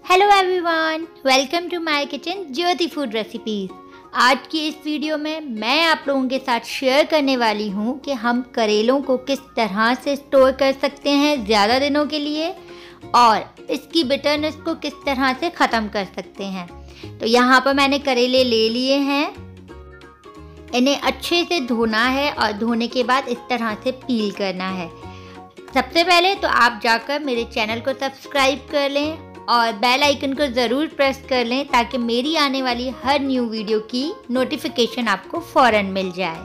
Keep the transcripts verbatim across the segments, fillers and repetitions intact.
Hello everyone, welcome to my kitchen Jyoti food recipes. आज की इस वीडियो में मैं आप लोगों के साथ शेयर करने वाली हूँ कि हम करेलों को किस तरह से स्टोर कर सकते हैं ज़्यादा दिनों के लिए और इसकी बिटरनेस को किस तरह से ख़त्म कर सकते हैं। तो यहाँ पर मैंने करेले ले लिए हैं। इन्हें अच्छे से धोना है और धोने के बाद इस तरह से पील करना है। सबसे पहले तो आप जाकर मेरे चैनल को सब्सक्राइब कर लें और बेल आइकन को ज़रूर प्रेस कर लें ताकि मेरी आने वाली हर न्यू वीडियो की नोटिफिकेशन आपको फ़ौरन मिल जाए।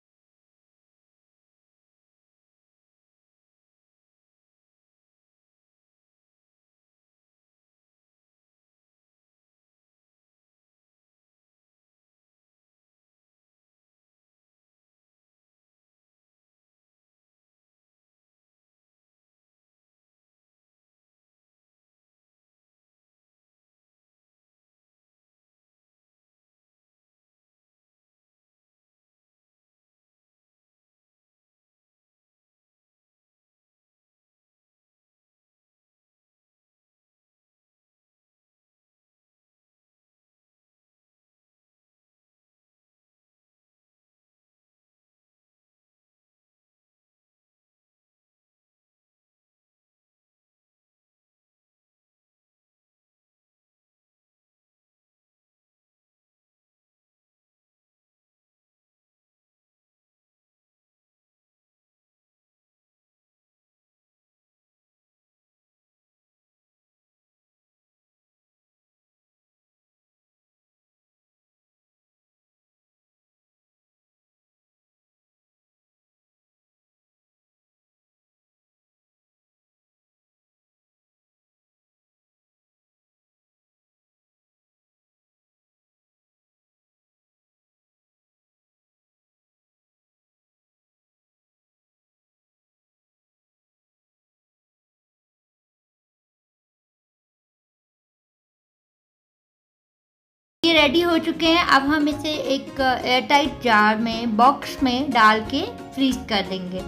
ये रेडी हो चुके हैं। अब हम इसे एक एयरटाइट जार में बॉक्स में डाल के फ्रीज कर देंगे।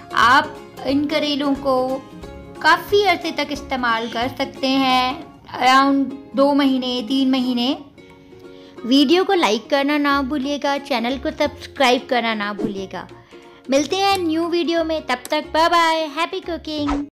आप इन करेलों को काफ़ी अरसे तक इस्तेमाल कर सकते हैं, अराउंड दो महीने तीन महीने। वीडियो को लाइक करना ना भूलिएगा, चैनल को सब्सक्राइब करना ना भूलिएगा। मिलते हैं न्यू वीडियो में, तब तक बाय बाय, हैप्पी कुकिंग।